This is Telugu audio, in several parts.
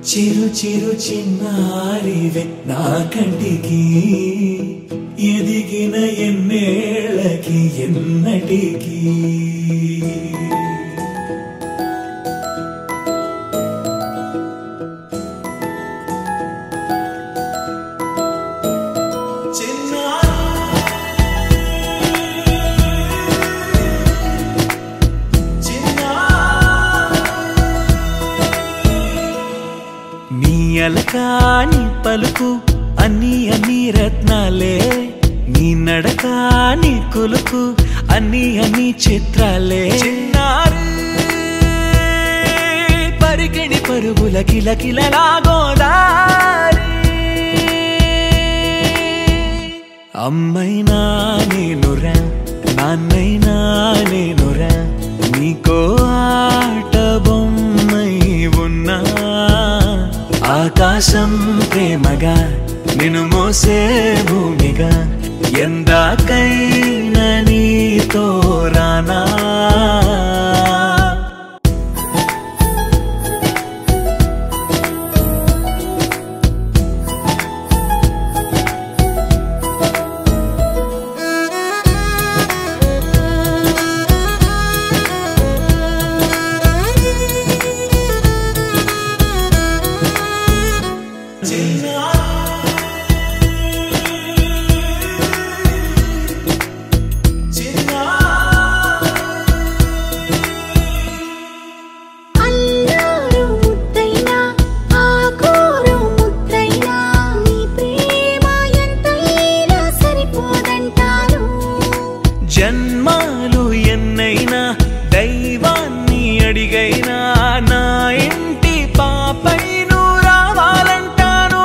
చిరు చిరు చిన్నారివే నా కంటికి ఎదిగిన ఎన్నేళ్ళకి ఎన్నటికి అలకాని పలుకు అన్ని అన్ని రత్నాలే నీ నడకాని కులుకు అన్ని అన్ని చిత్రాలే చిన్నారు పరికిణి పరుగుల కిలకిలలాగోదారి అమ్మైనా నేనురా నాన్నైనా నేనురా నీకో ఆట బొమ్మై ఉన్నా ఆకాశం ప్రేమగా నిన్ను మోసే భూమిగా ఎందాకైనా నీతో రానా జన్మాలు ఎన్నైనా దైవాన్ని అడిగైనా నా ఇంటి పాపై నువ్వు రావాలంటాను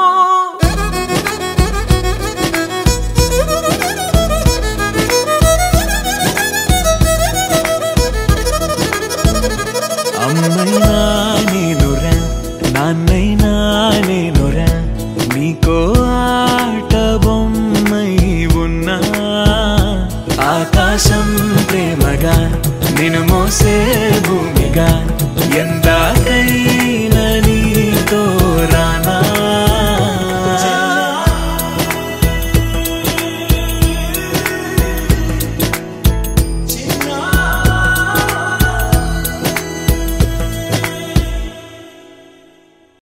అమ్మైనా నేనురా నాన్నైనా నేనురా నీకో ఆట బొమ్మై ఉన్నా ఆకాశం ప్రేమగా నిన్ను మోసే భూమిగా ఎందా